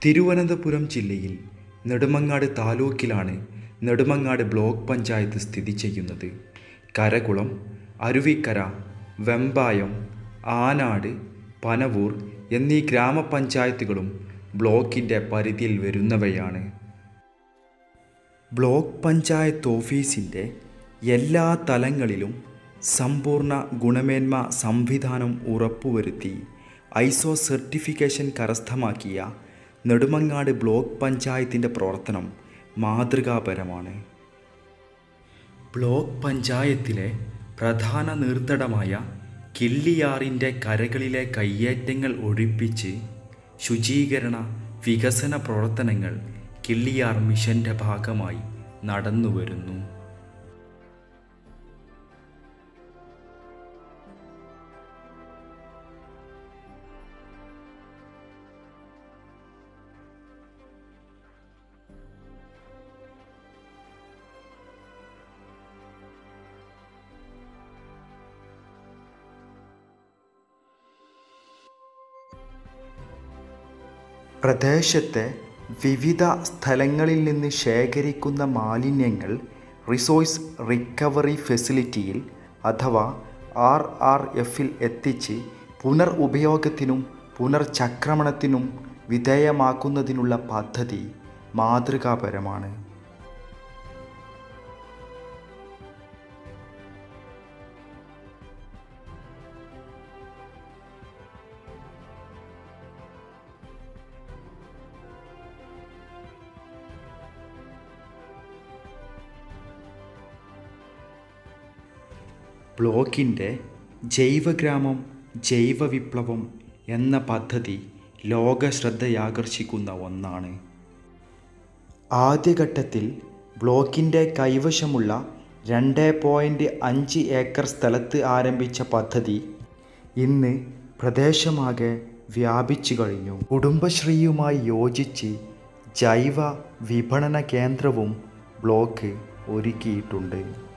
തിരുവനന്തപുരം ജില്ലയിൽ നെടുമങ്ങാട് താലൂക്കിലാണ് നെടുമങ്ങാട് ബ്ലോക്ക് പഞ്ചായത്ത് സ്ഥിതി ചെയ്യുന്നത്. കരകുളം, അരുവിക്കര, വെമ്പായം, ആനാട്, പനവൂർ എന്നീ ഗ്രാമപഞ്ചായത്തുകളും ബ്ലോക്കിൻ്റെ പരിധിയിൽ വരുന്നവയാണ്. ബ്ലോക്ക് പഞ്ചായത്ത് ഓഫീസിൻ്റെ എല്ലാ തലങ്ങളിലും സമ്പൂർണ്ണ ഗുണമേന്മ സംവിധാനം ഉറപ്പുവരുത്തി ISO സർട്ടിഫിക്കേഷൻ കരസ്ഥമാക്കിയ നെടുമങ്ങാട് ബ്ലോക്ക് പഞ്ചായത്തിൻ്റെ പ്രവർത്തനം മാതൃകാപരമാണ്. ബ്ലോക്ക് പഞ്ചായത്തിലെ പ്രധാന നീർത്തടമായ കിള്ളിയാറിൻ്റെ കരകളിലെ കയ്യേറ്റങ്ങൾ ഒഴിപ്പിച്ച് ശുചീകരണ വികസന പ്രവർത്തനങ്ങൾ കിള്ളിയാർ മിഷൻ്റെ ഭാഗമായി നടന്നുവരുന്നു. പ്രദേശത്തെ വിവിധ സ്ഥലങ്ങളിൽ നിന്ന് ശേഖരിക്കുന്ന മാലിന്യങ്ങൾ റിസോഴ്സ് റിക്കവറി ഫെസിലിറ്റിയിൽ അഥവാ RRFൽ എത്തിച്ച് പുനരുപയോഗത്തിനും പുനർചക്രമണത്തിനും വിധേയമാക്കുന്നതിനുള്ള പദ്ധതി മാതൃകാപരമാണ്. ബ്ലോക്കിൻ്റെ ജൈവഗ്രാമം ജൈവ വിപ്ലവം എന്ന പദ്ധതി ലോക ശ്രദ്ധയാകർഷിക്കുന്ന ഒന്നാണ്. ആദ്യഘട്ടത്തിൽ ബ്ലോക്കിൻ്റെ കൈവശമുള്ള 2.5 ഏക്കർ സ്ഥലത്ത് ആരംഭിച്ച പദ്ധതി ഇന്ന് പ്രദേശമാകെ വ്യാപിച്ചു കഴിഞ്ഞു. കുടുംബശ്രീയുമായി യോജിച്ച് ജൈവ വിപണന കേന്ദ്രവും ബ്ലോക്ക് ഒരുക്കിയിട്ടുണ്ട്.